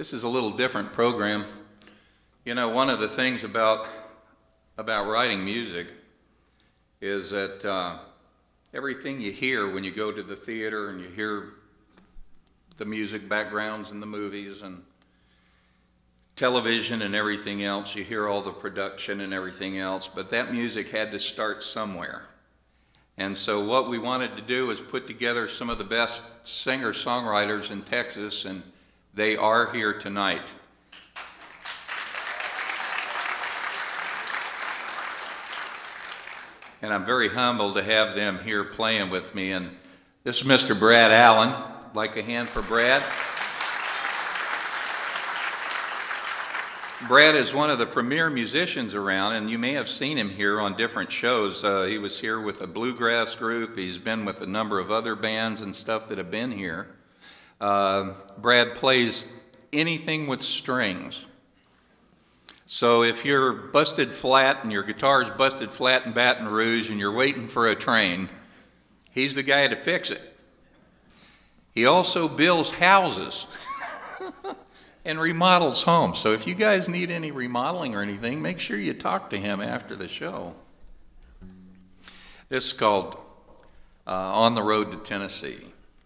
This is a little different program. You know, one of the things about writing music is that everything you hear when you go to the theater and you hear the music backgrounds in the movies and television and everything else, you hear all the production and everything else, but that music had to start somewhere. And so what we wanted to do was put together some of the best singer-songwriters in Texas, and they are here tonight. And I'm very humbled to have them here playing with me. And this is Mr. Brad Allen. I'd like a hand for Brad. Brad is one of the premier musicians around, and you may have seen him here on different shows. He was here with a bluegrass group. He's been with a number of other bands and stuff that have been here. Brad plays anything with strings. So if you're busted flat and your guitar's busted flat in Baton Rouge and you're waiting for a train, he's the guy to fix it. He also builds houses and remodels homes. So if you guys need any remodeling or anything, make sure you talk to him after the show. This is called On the Road to Tennessee.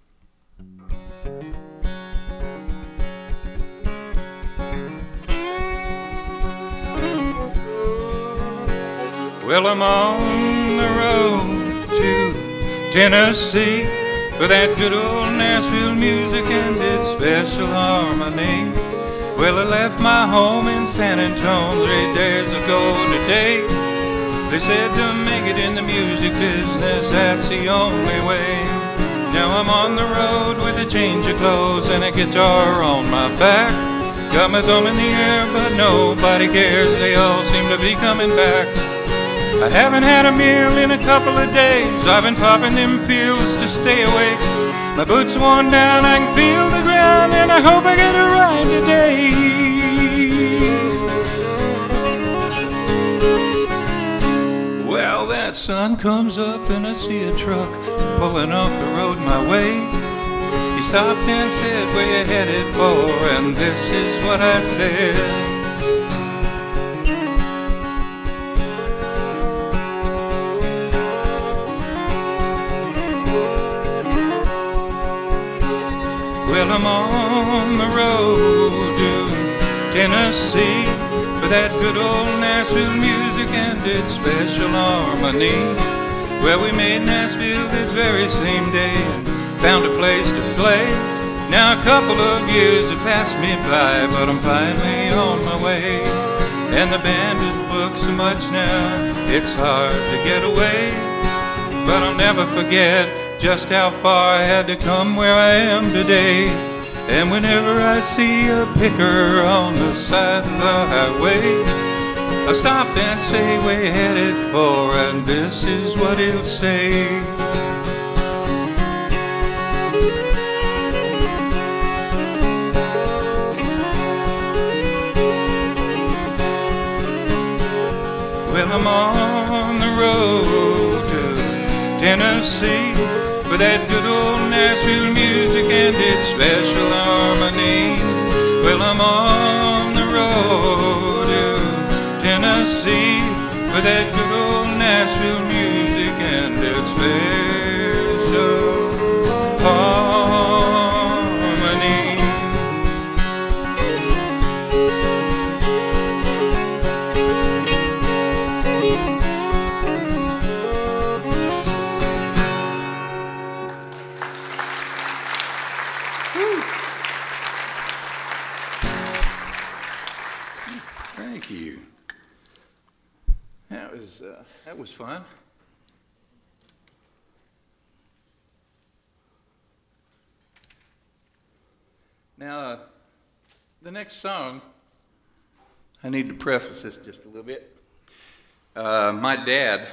Well, I'm on the road to Tennessee for that good old Nashville music and its special harmony. Well, I left my home in San Antonio 3 days ago today. They said to make it in the music business, that's the only way. Now I'm on the road with a change of clothes and a guitar on my back. Got my thumb in the air, but nobody cares. They all seem to be coming back. I haven't had a meal in a couple of days. I've been popping them pills to stay awake. My boots worn down, I can feel the ground, and I hope I get a ride today. Well, that sun comes up and I see a truck pulling off the road my way. He stopped and said, where you headed for? And this is what I said. Well, I'm on the road to Tennessee for that good old Nashville music and its special harmony. Well, we made Nashville that very same day and found a place to play. Now a couple of years have passed me by, but I'm finally on my way. And the band is booked so much now, it's hard to get away. But I'll never forget just how far I had to come where I am today. And whenever I see a picker on the side of the highway, I stop and say, where you headed for? And this is what he'll say. Well, I'm on the road to Tennessee for that good old Nashville music and its special harmony. Well, I'm on the road to Tennessee for that good old Nashville music and its special harmony. Thank you. That was fun. Now, the next song, I need to preface this just a little bit. My dad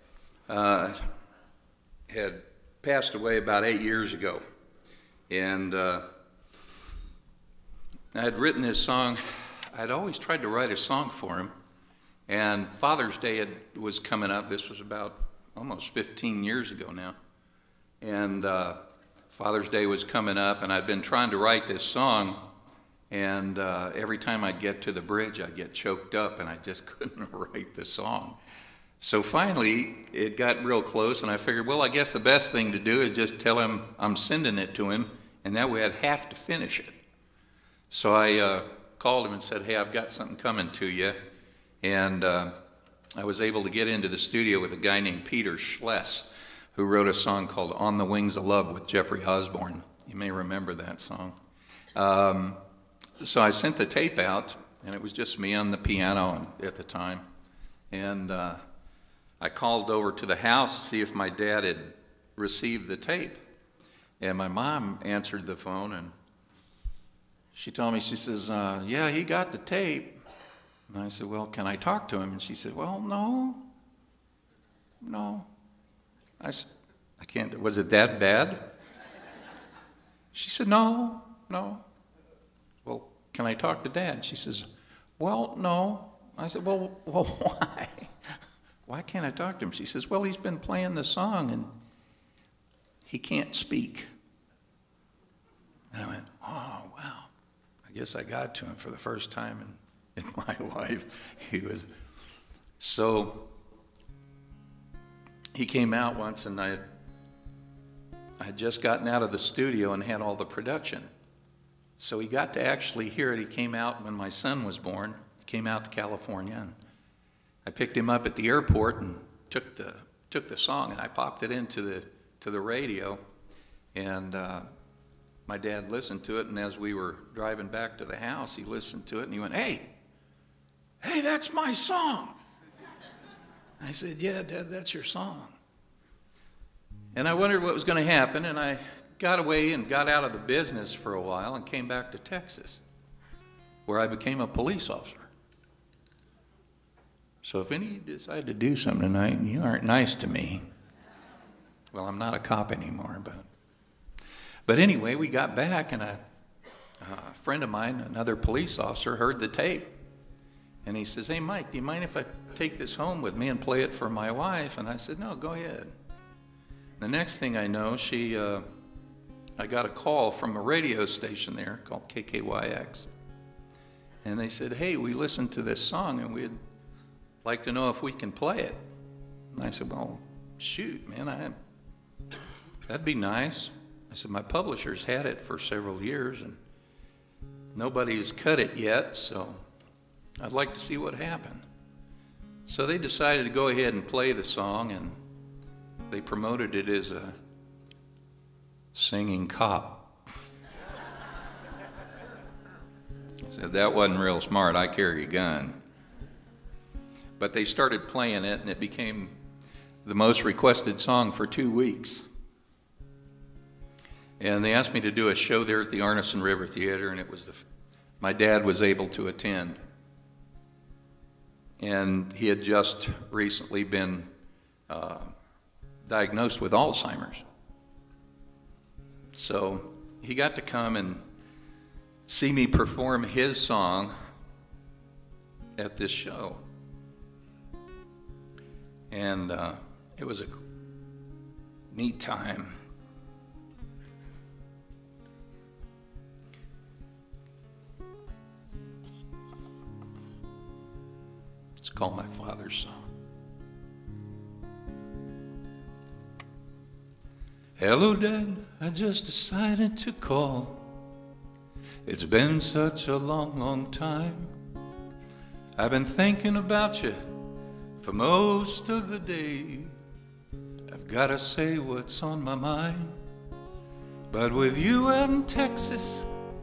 had passed away about 8 years ago, and I had written this song. I'd always tried to write a song for him, and Father's Day was coming up. This was about almost 15 years ago now, and Father's Day was coming up, and I'd been trying to write this song, And every time I'd get to the bridge, I'd get choked up, and I just couldn't write the song. So finally, it got real close, and I figured, well, I guess the best thing to do is just tell him I'm sending it to him, and that way I'd have to finish it. So I called him and said, hey, I've got something coming to you. And I was able to get into the studio with a guy named Peter Schless, who wrote a song called On the Wings of Love with Jeffrey Osborne. You may remember that song. So I sent the tape out, and it was just me on the piano at the time. And I called over to the house to see if my dad had received the tape. And my mom answered the phone, and she told me, she says, yeah, he got the tape. And I said, well, can I talk to him? And she said, well, no. I said, I can't, was it that bad? She said, no. Well, can I talk to Dad? She says, well, no. I said, well, why? Why can't I talk to him? She says, well, he's been playing the song and he can't speak. And I went, oh, wow. I guess I got to him for the first time in my life. So he came out once, and I had just gotten out of the studio and had all the production. So he got to actually hear it. He came out when my son was born. He came out to California, and I picked him up at the airport and took the song, and I popped it into the radio, and my dad listened to it, and as we were driving back to the house, he listened to it, and he went, hey, that's my song. I said, yeah, Dad, that's your song. And I wondered what was going to happen, and I got away and got out of the business for a while and came back to Texas, where I became a police officer. So if any of you decide to do something tonight and you aren't nice to me, well, I'm not a cop anymore, but anyway, we got back, and a friend of mine, another police officer, heard the tape. And he says, hey, Mike, do you mind if I take this home with me and play it for my wife? And I said, no, go ahead. The next thing I know, I got a call from a radio station there called KKYX. And they said, hey, we listened to this song, and we'd like to know if we can play it. And I said, well, shoot, man, that'd be nice. I said, my publisher's had it for several years, and nobody's cut it yet, so I'd like to see what happened. So they decided to go ahead and play the song, and they promoted it as a singing cop. I said, that wasn't real smart. I carry a gun. But they started playing it, and it became the most requested song for 2 weeks. And they asked me to do a show there at the Arneson River Theater, and it was my dad was able to attend. And he had just recently been diagnosed with Alzheimer's. So he got to come and see me perform his song at this show. And it was a neat time. It's called My Father's Song. Hello, Dad, I just decided to call. It's been such a long, long time. I've been thinking about you for most of the day. I've gotta say what's on my mind. But with you out in Texas,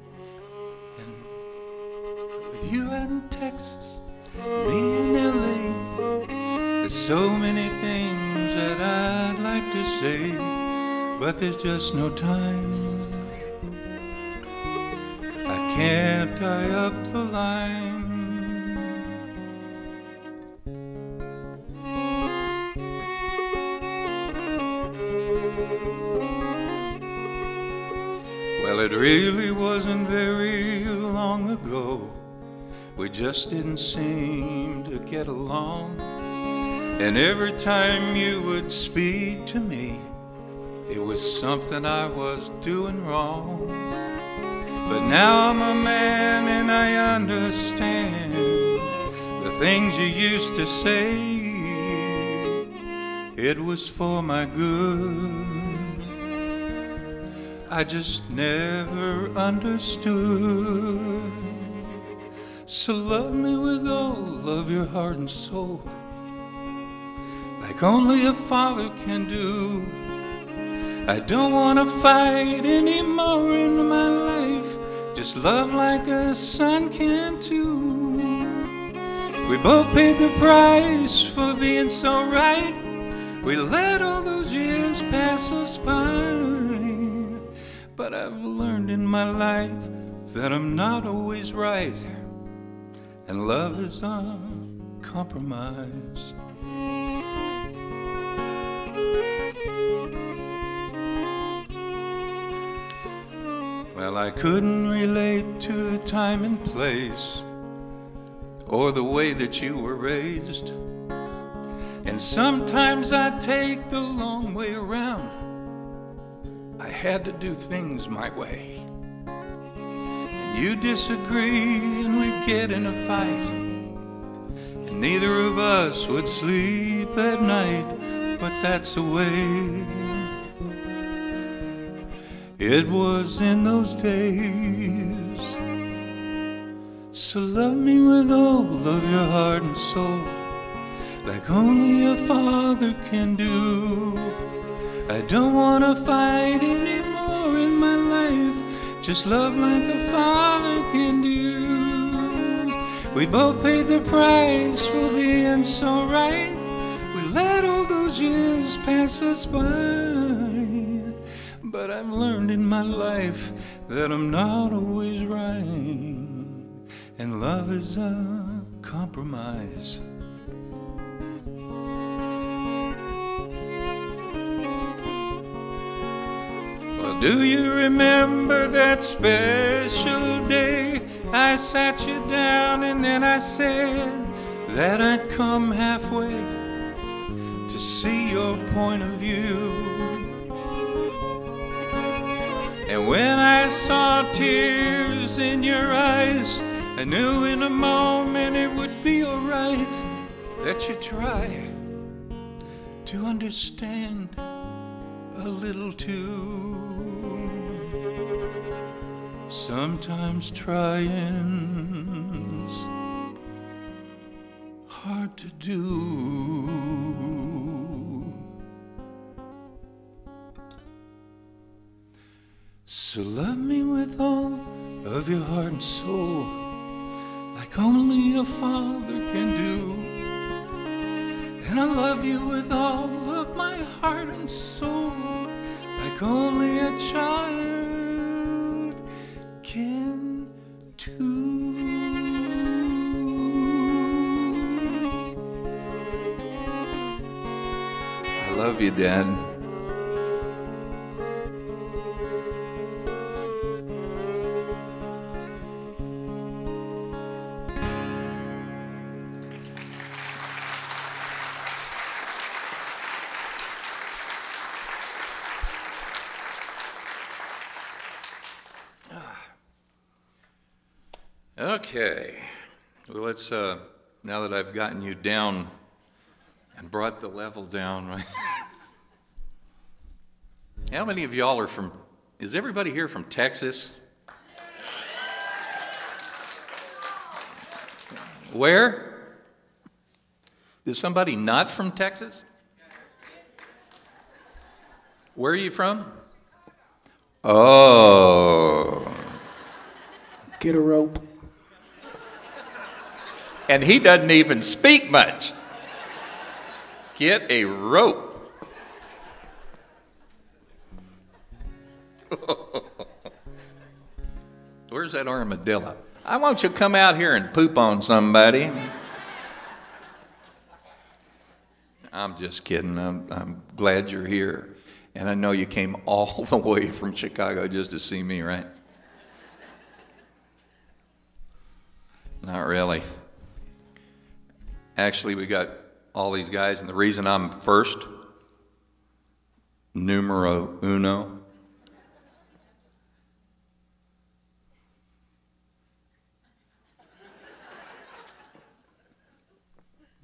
me in LA, there's so many things that I'd like to say, but there's just no time. I can't tie up the line. Well, it really wasn't very long ago. We just didn't seem to get along. And every time you would speak to me, it was something I was doing wrong. But now I'm a man and I understand the things you used to say. It was for my good. I just never understood. So love me with all of your heart and soul, like only a father can do. I don't want to fight anymore in my life. Just love like a son can too. We both paid the price for being so right. We let all those years pass us by. But I've learned in my life that I'm not always right, and love is a compromise. Well, I couldn't relate to the time and place, or the way that you were raised. And sometimes I take the long way around. I had to do things my way. And you disagree and we'd get in a fight, and neither of us would sleep at night. But that's the way it was in those days. So love me with all of your heart and soul, like only a father can do. I don't want to fight anymore in my life. Just love like a father can do. We both paid the price for being so right. We let all those years pass us by. But I've learned in my life that I'm not always right, and love is a compromise. Well, do you remember that special day I sat you down and then I said that I'd come halfway to see your point of view? And when I saw tears in your eyes, I knew in a moment it would be alright, that you'd try to understand a little too. Sometimes trying's hard to do. So love me with all of your heart and soul, like only a father can do. And I love you with all of my heart and soul, like only a child can do. I love you, Dad. Okay, well, let's, now that I've gotten you down and brought the level down, right? How many of y'all are from, is everybody here from Texas? Where? Is somebody not from Texas? Where are you from? Oh. Get a rope. And he doesn't even speak much. Get a rope. Where's that armadillo? I want you to come out here and poop on somebody. I'm just kidding. I'm glad you're here. And I know you came all the way from Chicago just to see me, right? Not really. Actually, we got all these guys, and the reason I'm first, numero uno,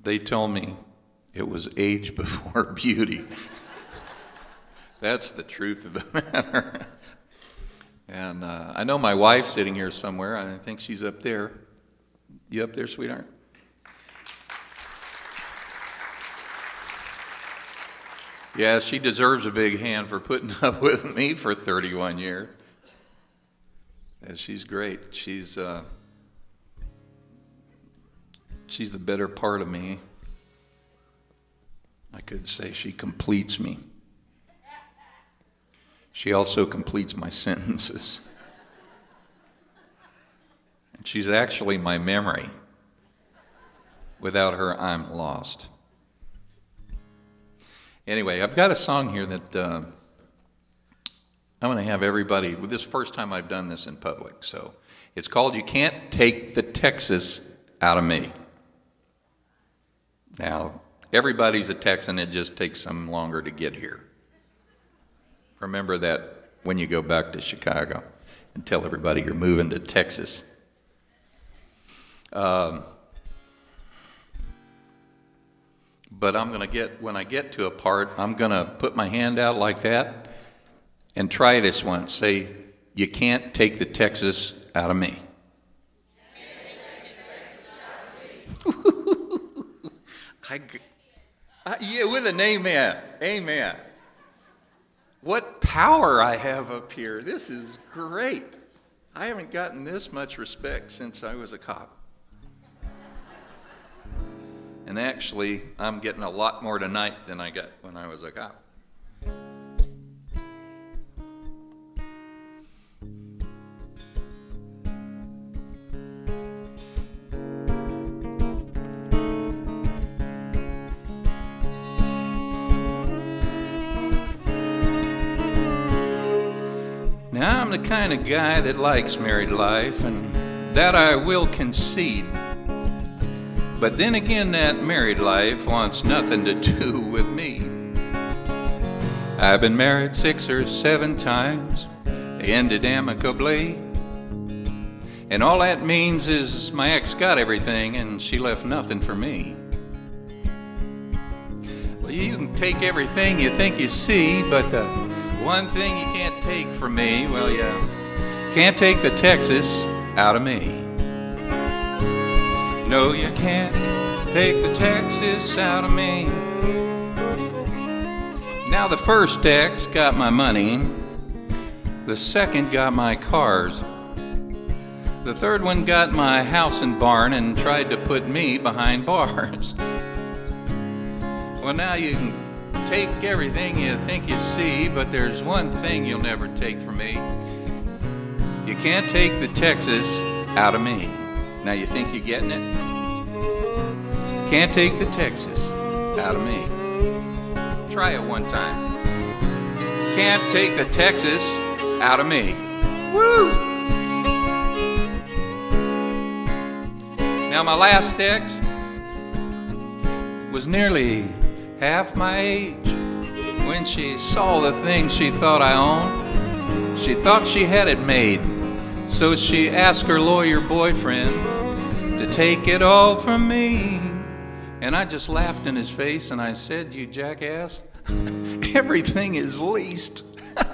They told me it was age before beauty. That's the truth of the matter. And I know my wife's sitting here somewhere. I think she's up there. You up there, sweetheart? Yeah, she deserves a big hand for putting up with me for 31 years. And she's great. She's the better part of me. I could say she completes me. She also completes my sentences. And she's actually my memory. Without her, I'm lost. Anyway, I've got a song here that I'm going to have everybody, this is the first time I've done this in public, so it's called You Can't Take the Texas Out of Me. Now, everybody's a Texan, it just takes some longer to get here. Remember that when you go back to Chicago and tell everybody you're moving to Texas. But I'm going to when I get to a part, I'm going to put my hand out like that and try this one. Say, you can't take the Texas out of me. Yeah, with an amen. Amen. What power I have up here. This is great. I haven't gotten this much respect since I was a cop. And actually, I'm getting a lot more tonight than I got when I was a cop. Now, I'm the kind of guy that likes married life, and that I will concede. But then again, that married life wants nothing to do with me. I've been married 6 or 7 times, ended amicably. And all that means is my ex got everything and she left nothing for me. Well, you can take everything you think you see, but the one thing you can't take from me, well, you can't take the Texas out of me. No, you can't take the Texas out of me. Now the first ex got my money, the second got my cars, the third one got my house and barn and tried to put me behind bars. Well, now you can take everything you think you see, but there's one thing you'll never take from me. You can't take the Texas out of me. Now you think you're getting it? Can't take the Texas out of me. Try it one time. Can't take the Texas out of me. Woo! Now my last ex was nearly half my age. When she saw the things she thought I owned, she thought she had it made. So she asked her lawyer boyfriend to take it all from me. And I just laughed in his face and I said, you jackass, everything is leased.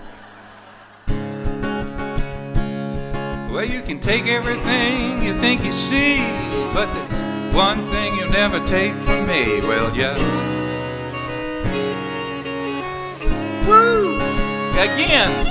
Well, you can take everything you think you see, but there's one thing you'll never take from me. Well, yeah. Woo! Again.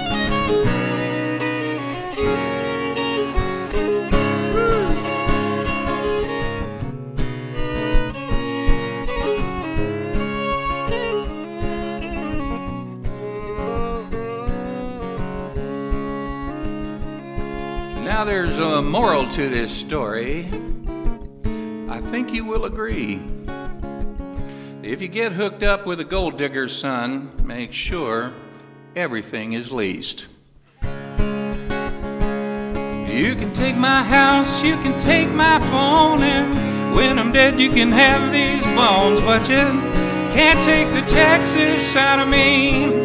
Now there's a moral to this story. I think you will agree. If you get hooked up with a gold digger's son, make sure everything is leased. You can take my house, you can take my phone, and when I'm dead you can have these bones, but you can't take the Texas out of me.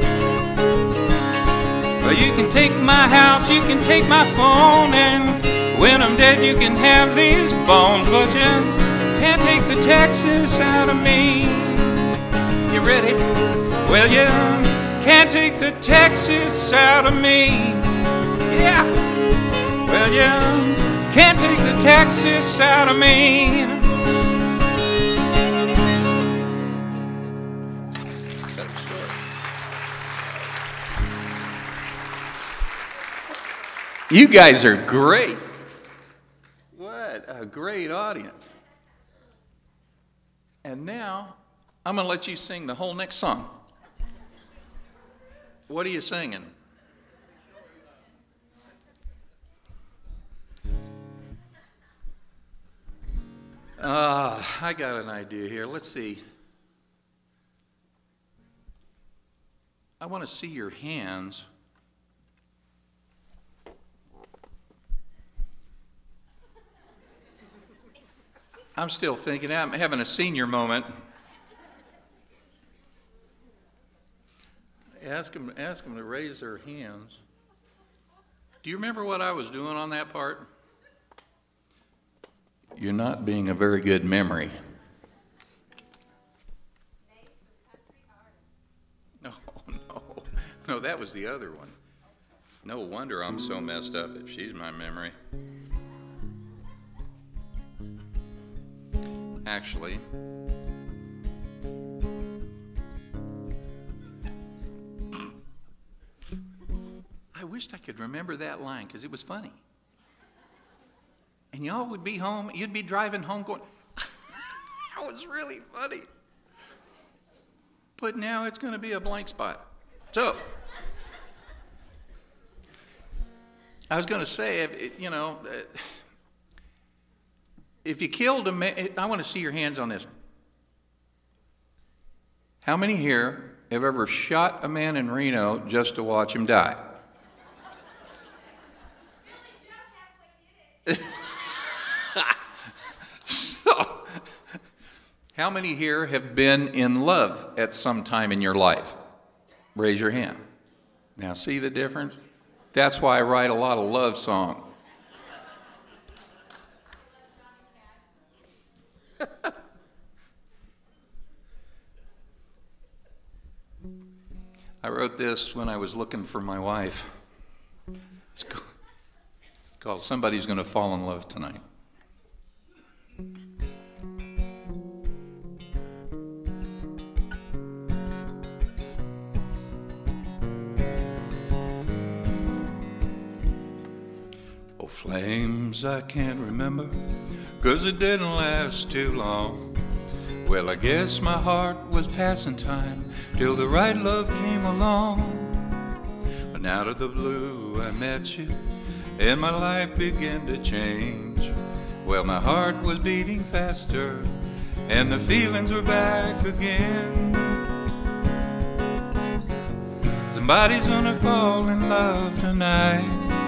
Well, you can take my house, you can take my phone, and when I'm dead you can have these bones, but you can't take the Texas out of me. You ready? Well, you can't take the Texas out of me. Yeah. Well, you can't take the Texas out of me. You guys are great. What a great audience. And now, I'm going to let you sing the whole next song. What are you singing? I got an idea here. Let's see. I want to see your hands. I'm still thinking. I'm having a senior moment. Ask them to raise their hands. Do you remember what I was doing on that part? You're not being a very good memory. No, that was the other one. No wonder I'm so messed up if she's my memory. Actually, I wished I could remember that line because it was funny. And y'all would be home, you'd be driving home going, that was really funny. But now it's going to be a blank spot. So, I was going to say, if you killed a man, I want to see your hands on this. How many here have ever shot a man in Reno just to watch him die? So, how many here have been in love at some time in your life? Raise your hand. Now, see the difference? That's why I write a lot of love songs. I wrote this when I was looking for my wife. It's called Somebody's Gonna Fall in Love Tonight. Oh, flames I can't remember, 'cause it didn't last too long. Well, I guess my heart was passing time till the right love came along. But out of the blue I met you, and my life began to change. Well, my heart was beating faster, and the feelings were back again. Somebody's gonna fall in love tonight.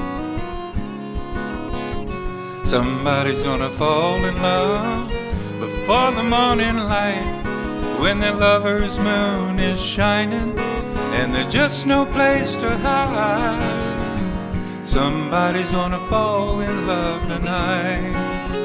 Somebody's gonna fall in love before the morning light, when the lover's moon is shining and there's just no place to hide. Somebody's gonna fall in love tonight.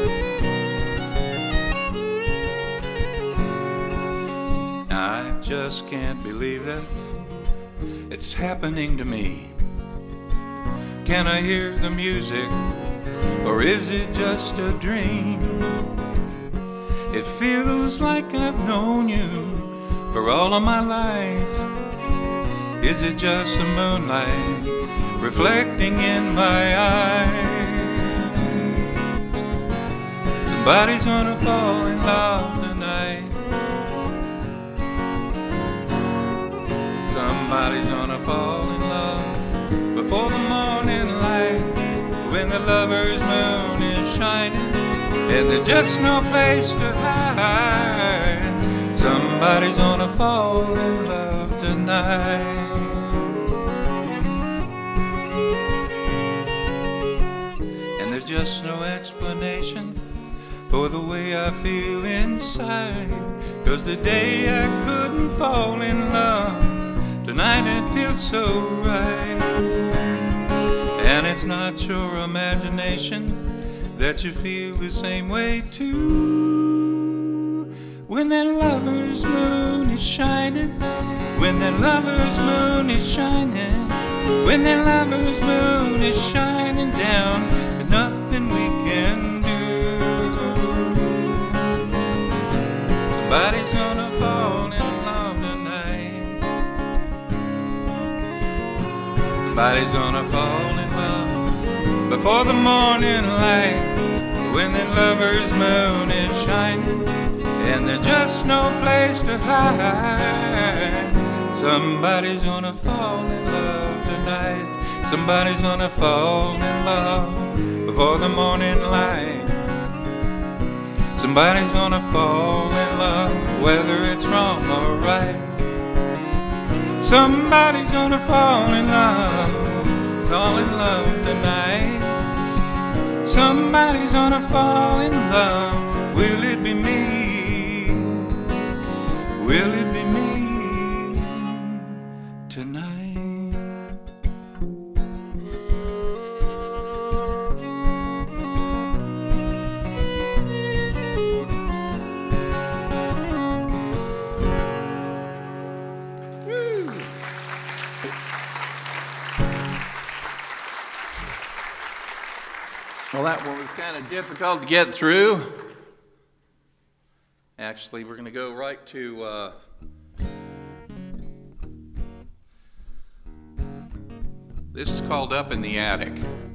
I just can't believe that it's happening to me. Can I hear the music, or is it just a dream? It feels like I've known you for all of my life. Is it just the moonlight reflecting in my eyes? Somebody's gonna fall in love tonight. Somebody's gonna fall in love before the morning light, when the lover's moon is shining and there's just no place to hide. Somebody's gonna fall in love tonight. And there's just no explanation for the way I feel inside, 'cause the day I couldn't fall in love, tonight it feels so right. And it's not your imagination that you feel the same way too. when that lover's moon is shining, when that lover's moon is shining, when that lover's moon is shining down, there's nothing we can do. Somebody's gonna fall in love tonight. Somebody's gonna fall in love before the morning light, when that lover's moon is shining and there's just no place to hide. Somebody's gonna fall in love tonight. Somebody's gonna fall in love before the morning light. Somebody's gonna fall in love, whether it's wrong or right. Somebody's gonna fall in love tonight. Somebody's gonna fall in love. Will it be me? Will it be me tonight? Well, that one was kind of difficult to get through. Actually, we're going to go right to this is called Up in the Attic.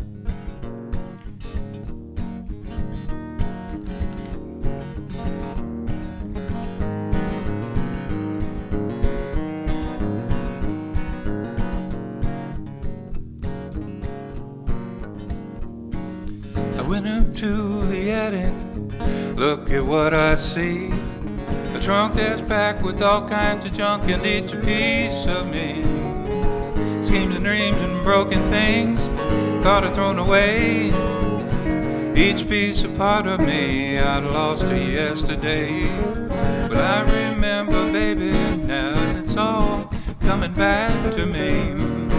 I went up to the attic, look at what I see. A trunk that's packed with all kinds of junk and each a piece of me. Schemes and dreams and broken things, thought I'd thrown away. Each piece a part of me I'd lost to yesterday. But I remember, baby, now it's all coming back to me.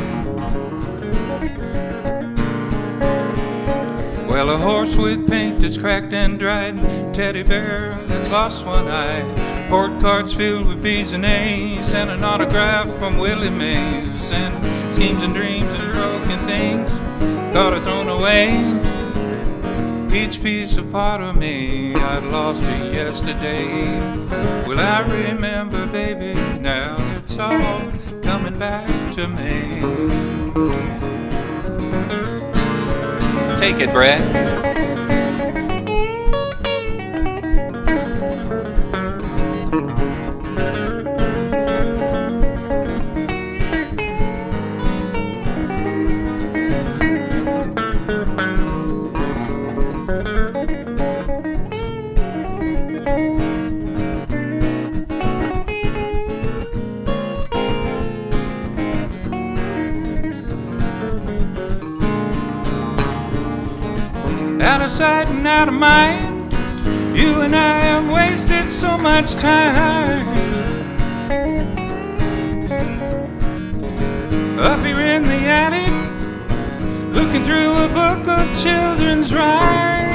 Well, a horse with paint that's cracked and dried, teddy bear that's lost one eye, port cards filled with B's and A's, and an autograph from Willie Mays, and schemes and dreams and broken things thought I'd thrown away. Each piece a part of me I'd lost to yesterday. Well, I remember, baby, now it's all coming back to me. Take it, Brad. Out of sight and out of mind, you and I have wasted so much time. Up here in the attic, looking through a book of children's rhymes.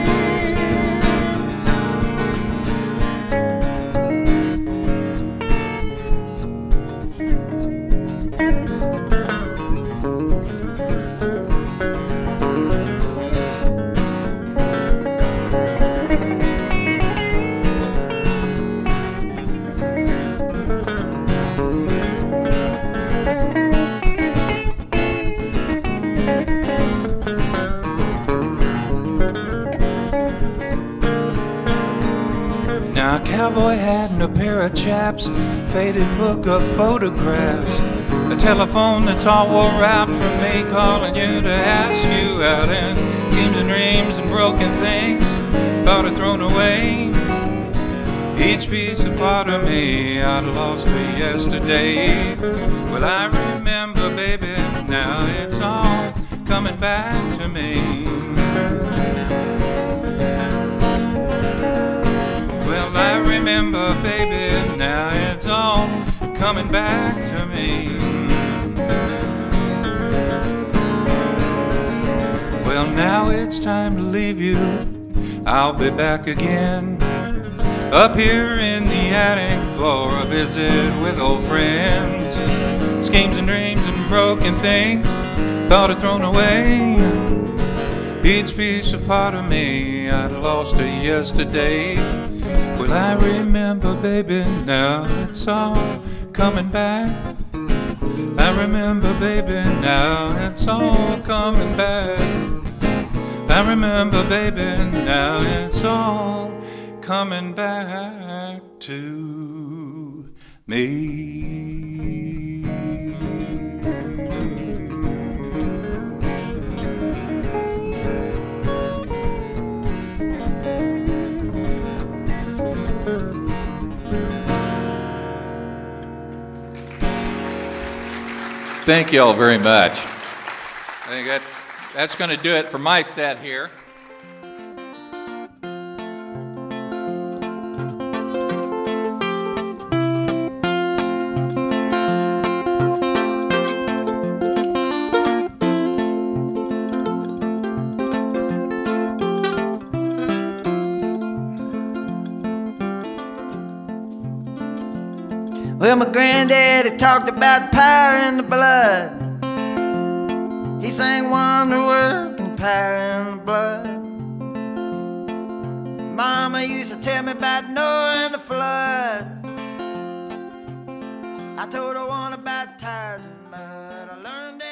Now a cowboy hat and a pair of chaps, faded book of photographs, a telephone that's all wore out from me calling you to ask you out, and schemes and dreams and broken things thought I'd thrown away. Each piece a part of me I'd lost to yesterday. Well, I remember, baby, now it's all coming back to me. Well, I remember, baby, now it's all coming back to me. Well, now it's time to leave you. I'll be back again. Up here in the attic for a visit with old friends. Schemes and dreams and broken things thought I'd thrown away. Each piece of part of me I'd lost to yesterday. Well, I remember, baby, now it's all coming back. I remember, baby, now it's all coming back. I remember, baby, now it's all coming back to me. Thank you all very much. I think that's going to do it for my set here. Well, my granddaddy talked about power in the blood. He sang wonder work and power in the blood. Mama used to tell me about Noah and the flood. I told her one about tires and mud. I learned that